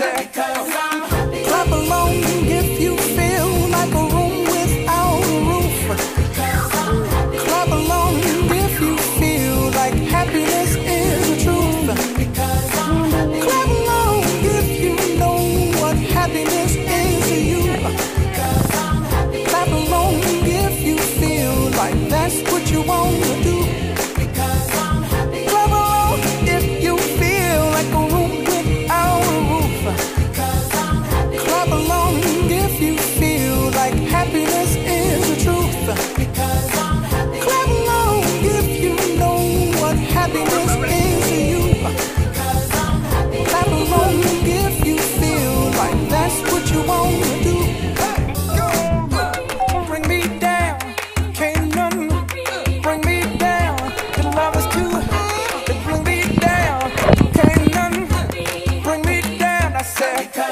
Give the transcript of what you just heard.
said, clap along if you feel like a room without a roof. Clap along if you feel like happiness is the truth. Clap along if you know what happiness is to you. Clap along if you feel like that's what you want to do. Clap along if you feel like a room without a roof. Clap along if you feel like happiness is the truth. Clap along if you know what happiness is to you. Clap along if you feel like that's what you want to do. Bring me down, can't none bring me down. The love is too high to bring me down. Can't none bring me down. I said.